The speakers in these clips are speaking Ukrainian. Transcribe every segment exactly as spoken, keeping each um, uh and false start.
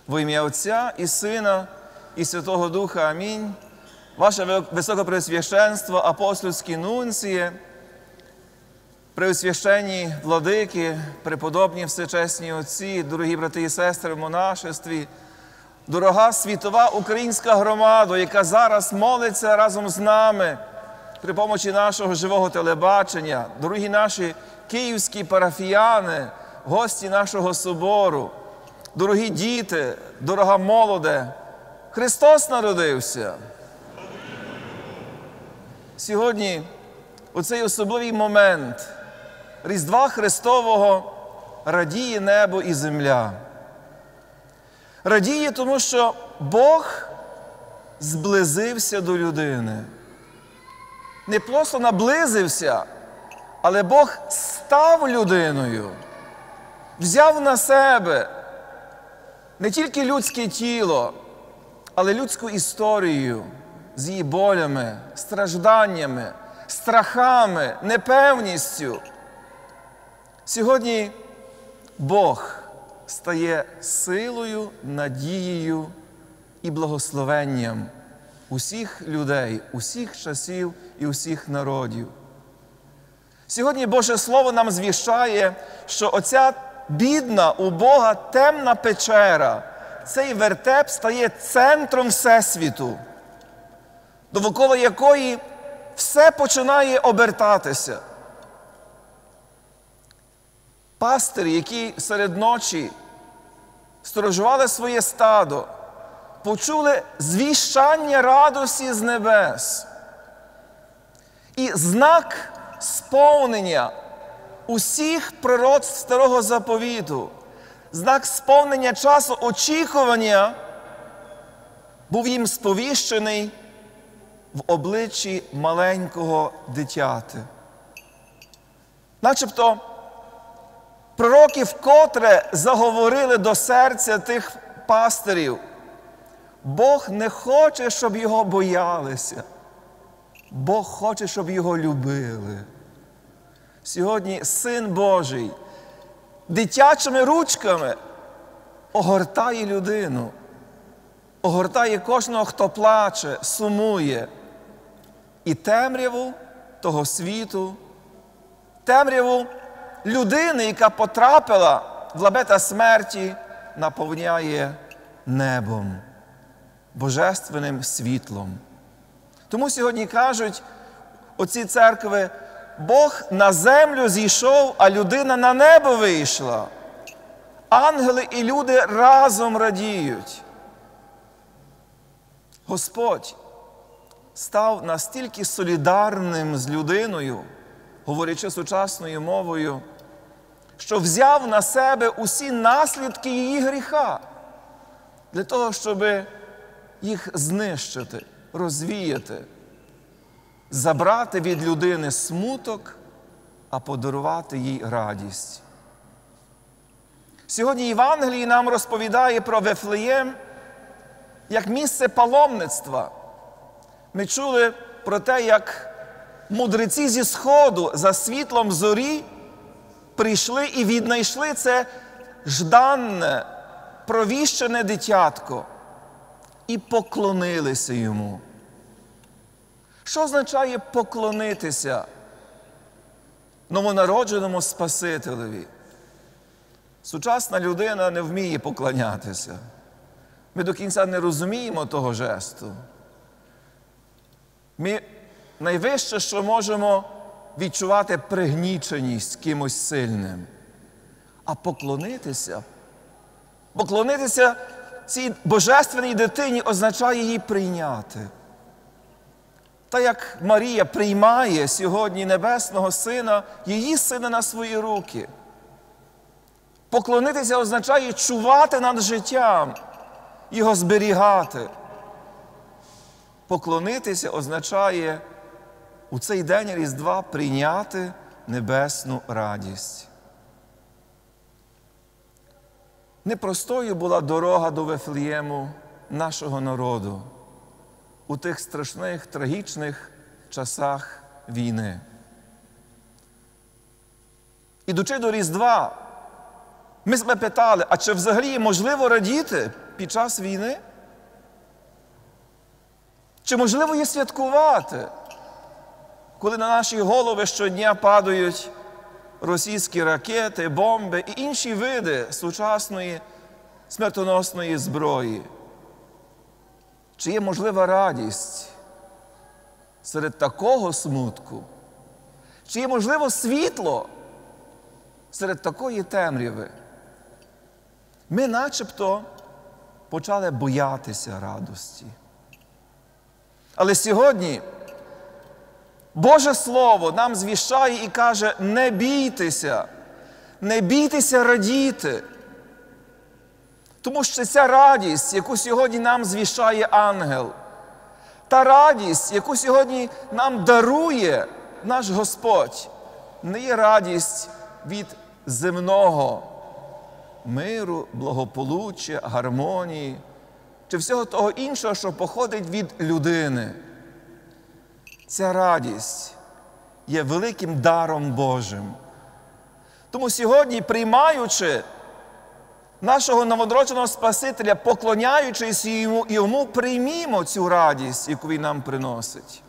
Во ім'я Отця і Сина, і Святого Духа. Амінь. Ваше Високопреосвященство, апостольські нунції, преосвященні владики, преподобні всечесні отці, дорогі брати і сестри в монашестві, дорога світова українська громада, яка зараз молиться разом з нами при помочі нашого живого телебачення, дорогі наші київські парафіяни, гості нашого собору, дорогі діти, дорога молоде, Христос народився! Сьогодні, у цей особливий момент Різдва Христового, радіє небо і земля. Радіє, тому що Бог зблизився до людини. Не просто наблизився, але Бог став людиною, взяв на себе не тільки людське тіло, але людську історію з її болями, стражданнями, страхами, непевністю. Сьогодні Бог стає силою, надією і благословенням усіх людей, усіх часів і усіх народів. Сьогодні Боже Слово нам звіщає, що оця бідна, убога, темна печера, цей вертеп стає центром Всесвіту, довкола якої все починає обертатися. Пастирі, які серед ночі сторожували своє стадо, почули звіщання радості з небес. І знак сповнення усіх пророцтв Старого Заповіту, знак сповнення часу очікування був їм сповіщений в обличчі маленького дитяти. Начебто пророки вкотре заговорили до серця тих пастирів. Бог не хоче, щоб його боялися. Бог хоче, щоб його любили. Сьогодні Син Божий дитячими ручками огортає людину, огортає кожного, хто плаче, сумує. І темряву того світу, темряву людини, яка потрапила в лабета смерті, наповняє небом, божественним світлом. Тому сьогодні кажуть оці церкви, Бог на землю зійшов, а людина на небо вийшла. Ангели і люди разом радіють. Господь став настільки солідарним з людиною, говорячи сучасною мовою, що взяв на себе усі наслідки її гріха, для того, щоб їх знищити, розвіяти, забрати від людини смуток, а подарувати їй радість. Сьогодні Євангеліє нам розповідає про Вифлеєм як місце паломництва. Ми чули про те, як мудреці зі Сходу за світлом зорі прийшли і віднайшли це жданне, провіщене дитятко і поклонилися йому. Що означає поклонитися новонародженому Спасителеві? Сучасна людина не вміє поклонятися. Ми до кінця не розуміємо того жесту. Ми найвище, що можемо відчувати пригніченість кимось сильним. А поклонитися, поклонитися цій божественній дитині означає її прийняти. Та як Марія приймає сьогодні Небесного Сина, її Сина на свої руки. Поклонитися означає чувати над життям, його зберігати. Поклонитися означає у цей день Різдва прийняти небесну радість. Непростою була дорога до Вифлеєму нашого народу у тих страшних, трагічних часах війни. Ідучи до Різдва, ми себе питали, а чи взагалі можливо радіти під час війни? Чи можливо є святкувати, коли на наші голови щодня падають російські ракети, бомби і інші види сучасної смертоносної зброї? Чи є можлива радість серед такого смутку? Чи є можливо світло серед такої темряви? Ми начебто почали боятися радості. Але сьогодні Боже Слово нам звіщає і каже: не бійтеся, не бійтеся радіти. Тому що ця радість, яку сьогодні нам звіщає ангел, та радість, яку сьогодні нам дарує наш Господь, не є радість від земного миру, благополуччя, гармонії чи всього того іншого, що походить від людини. Ця радість є великим даром Божим. Тому сьогодні, приймаючи нашого новонародженого Спасителя, поклоняючись Йому, Йому, приймімо цю радість, яку Він нам приносить.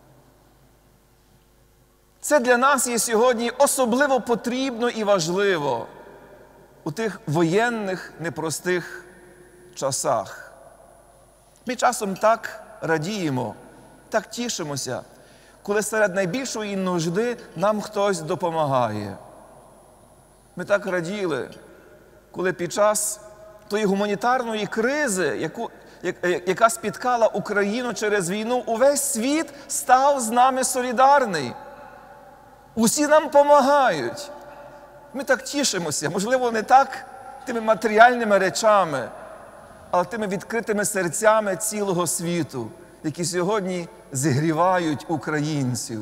Це для нас є сьогодні особливо потрібно і важливо у тих воєнних, непростих часах. Ми часом так радіємо, так тішимося, коли серед найбільшої нужди нам хтось допомагає. Ми так раділи, коли під час тої гуманітарної кризи, яку, яка спіткала Україну через війну, увесь світ став з нами солідарний. Усі нам допомагають. Ми так тішимося, можливо, не так тими матеріальними речами, але тими відкритими серцями цілого світу, які сьогодні зігрівають українців.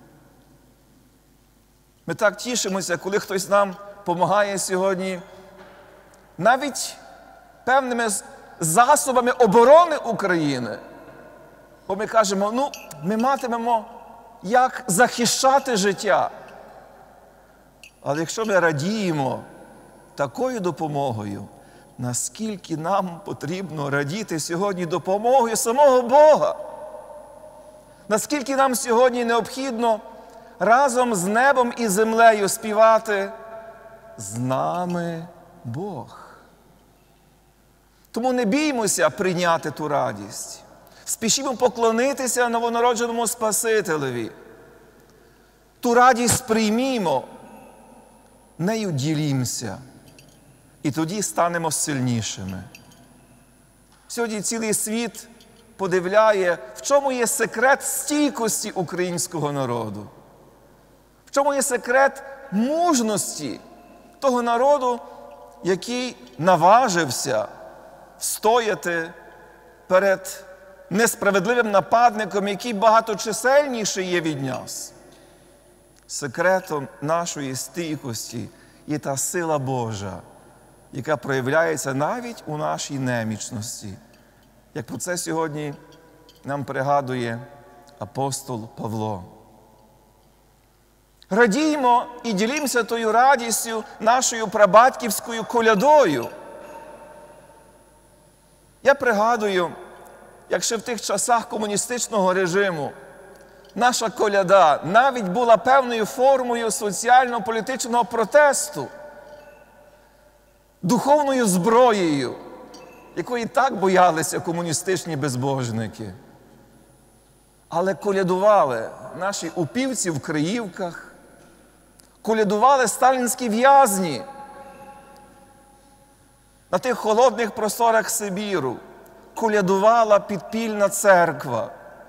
Ми так тішимося, коли хтось нам допомагає сьогодні навіть певними засобами оборони України. Бо ми кажемо, ну, ми матимемо як захищати життя. Але якщо ми радіємо такою допомогою, наскільки нам потрібно радіти сьогодні допомогою самого Бога? Наскільки нам сьогодні необхідно разом з небом і землею співати «З нами Бог». Тому не біймося прийняти ту радість. Спішімо поклонитися новонародженому Спасителеві. Ту радість приймімо, нею ділімося. І тоді станемо сильнішими. Сьогодні цілий світ подивляє, в чому є секрет стійкості українського народу. В чому є секрет мужності того народу, який наважився стояти перед несправедливим нападником, який багаточисельніший є від нас. Секретом нашої стійкості є та сила Божа, яка проявляється навіть у нашій немічності. Як про це сьогодні нам пригадує апостол Павло. Радіймо і ділімося тою радістю нашою прабатьківською колядою. Я пригадую, як ще в тих часах комуністичного режиму наша коляда навіть була певною формою соціально-політичного протесту, духовною зброєю, якої так боялися комуністичні безбожники. Але колядували наші упівці в Криївках, колядували сталінські в'язні на тих холодних просторах Сибіру, колядувала підпільна церква.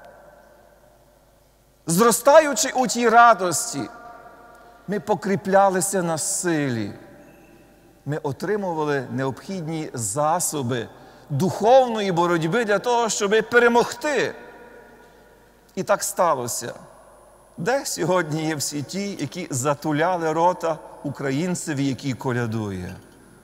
Зростаючи у тій радості, ми покріплялися на силі. Ми отримували необхідні засоби духовної боротьби для того, щоб перемогти. І так сталося. Де сьогодні є всі ті, які затуляли рота українцеві, який колядує?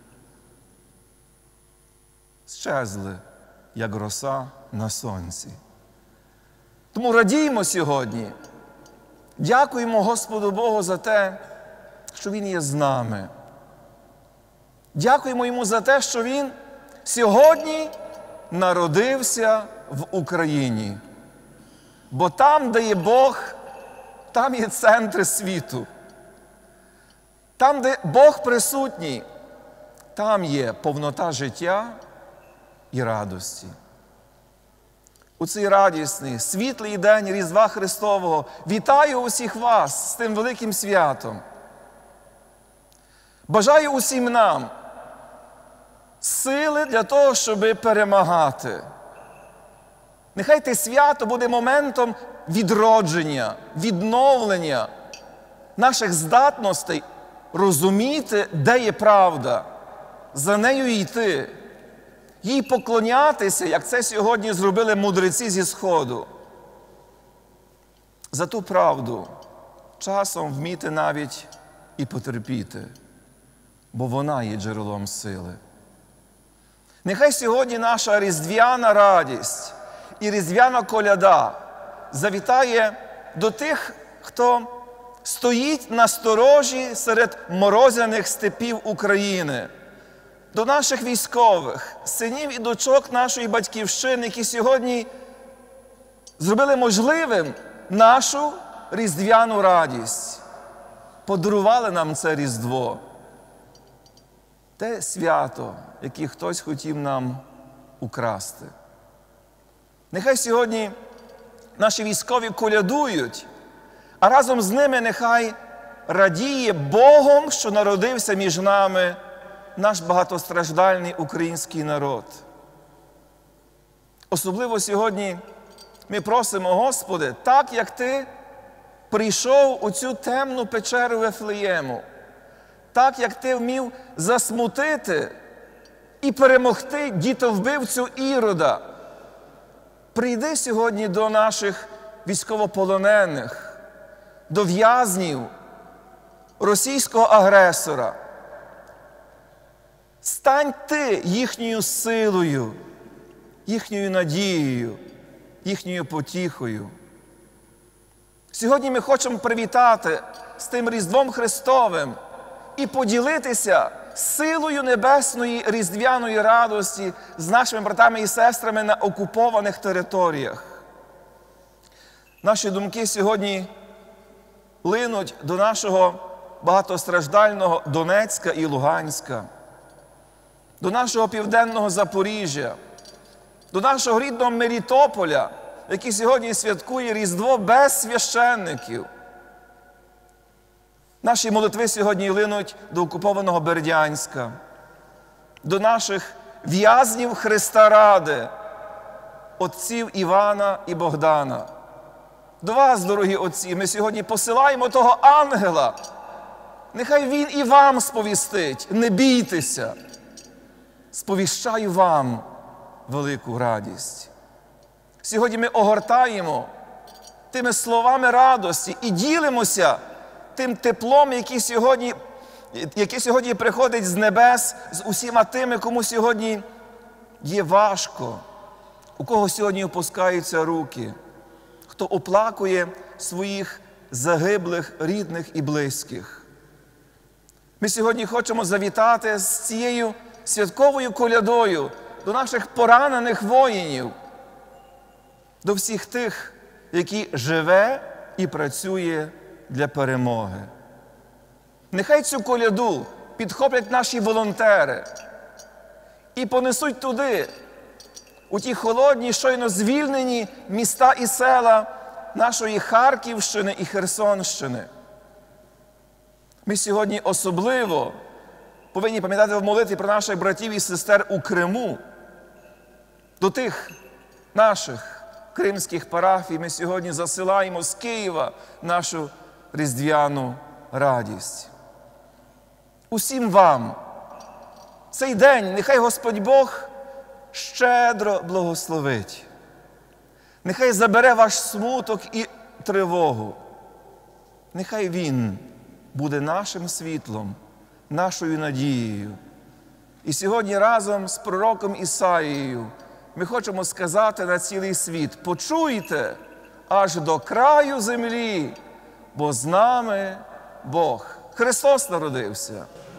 Щезли, як роса на сонці. Тому радіймо сьогодні. Дякуємо Господу Богу за те, що Він є з нами. Дякуємо Йому за те, що Він сьогодні народився в Україні. Бо там, де є Бог, там є центр світу. Там, де Бог присутній, там є повнота життя і радості. У цей радісний, світлий день Різдва Христового вітаю усіх вас з тим великим святом. Бажаю усім нам сили для того, щоб перемагати. Нехай те свято буде моментом відродження, відновлення наших здатностей розуміти, де є правда, за нею йти, їй поклонятися, як це сьогодні зробили мудреці зі Сходу. За ту правду часом вміти навіть і потерпіти, бо вона є джерелом сили. Нехай сьогодні наша різдвяна радість і різдвяна коляда завітає до тих, хто стоїть на сторожі серед морозяних степів України, до наших військових, синів і дочок нашої батьківщини, які сьогодні зробили можливим нашу різдвяну радість, подарували нам це Різдво. Те свято, яке хтось хотів нам украсти. Нехай сьогодні наші військові колядують, а разом з ними нехай радіє Богом, що народився між нами наш багатостраждальний український народ. Особливо сьогодні ми просимо, Господи, так як Ти прийшов у цю темну печеру Вифлеєму, так як Ти вмів засмутити і перемогти дітовбивцю Ірода, прийди сьогодні до наших військовополонених, до в'язнів російського агресора. Стань Ти їхньою силою, їхньою надією, їхньою потіхою. Сьогодні ми хочемо привітати з тим Різдвом Христовим і поділитися силою небесної різдвяної радості з нашими братами і сестрами на окупованих територіях. Наші думки сьогодні линуть до нашого багатостраждального Донецька і Луганська, до нашого південного Запоріжжя, до нашого рідного Мелітополя, який сьогодні святкує Різдво без священників. Наші молитви сьогодні линуть до окупованого Бердянська, до наших в'язнів Христа ради, отців Івана і Богдана. До вас, дорогі отці, ми сьогодні посилаємо того ангела. Нехай він і вам сповістить, не бійтеся. Сповіщаю вам велику радість. Сьогодні ми огортаємо тими словами радості і ділимося тим теплом, який сьогодні, який сьогодні приходить з небес, з усіма тими, кому сьогодні є важко, у кого сьогодні опускаються руки, хто оплакує своїх загиблих рідних і близьких. Ми сьогодні хочемо завітати з цією святковою колядою до наших поранених воїнів, до всіх тих, які живе і працює для перемоги. Нехай цю коляду підхоплять наші волонтери і понесуть туди, у ті холодні, щойно звільнені міста і села нашої Харківщини і Херсонщини. Ми сьогодні особливо повинні пам'ятати в молитві про наших братів і сестер у Криму. До тих наших кримських парафій ми сьогодні засилаємо з Києва нашу різдвяну радість. Усім вам цей день нехай Господь Бог щедро благословить. Нехай забере ваш смуток і тривогу. Нехай Він буде нашим світлом, нашою надією. І сьогодні разом з пророком Ісаїєю ми хочемо сказати на цілий світ: почуйте аж до краю землі, бо з нами Бог. Христос народився.